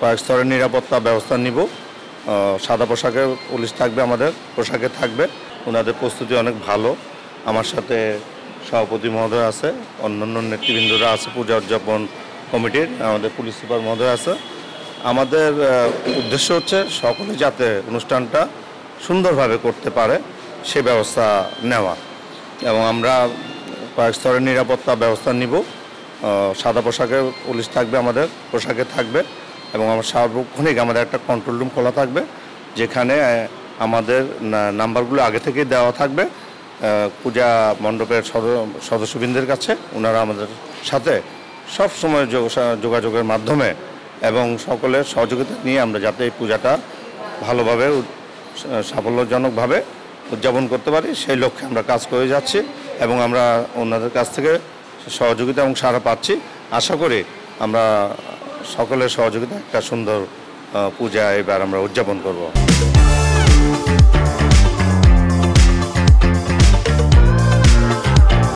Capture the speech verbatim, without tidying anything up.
কয়েক স্তরের নিরাপত্তা ব্যবস্থা নিব। সাদা পোশাকে পুলিশ থাকবে, আমাদের পোশাকে থাকবে। ওনাদের প্রস্তুতি অনেক ভালো। আমার সাথে সভাপতি মহোদয় আছে, অন্যান্য নেতৃবৃন্দরা আছে, পূজা উদযাপন কমিটির আমাদের পুলিশ সুপার মহোদয় আছে। আমাদের উদ্দেশ্য হচ্ছে সকলে যাতে অনুষ্ঠানটা সুন্দরভাবে করতে পারে সে ব্যবস্থা নেওয়া, এবং আমরা কয়েক স্তরের নিরাপত্তা ব্যবস্থা নিব। সাদা পোশাকে পুলিশ থাকবে, আমাদের পোশাকে থাকবে, এবং আমার সার্বক্ষণিক আমাদের একটা কন্ট্রোল রুম খোলা থাকবে, যেখানে আমাদের নাম্বারগুলো আগে থেকেই দেওয়া থাকবে পূজা মণ্ডপের সদস্যবৃন্দের কাছে। ওনারা আমাদের সাথে সব সময় যোগাযোগের মাধ্যমে এবং সকলের সহযোগিতা নিয়ে আমরা যাতে এই পূজাটা ভালোভাবে সাফল্যজনকভাবে উদযাপন করতে পারি সেই লক্ষ্যে আমরা কাজ করে যাচ্ছি, এবং আমরা ওনাদের কাছ থেকে সহযোগিতা এবং সাড়া পাচ্ছি। আশা করি আমরা সকলের সহযোগিতা একটা সুন্দর পূজা এবার আমরা উদযাপন করব।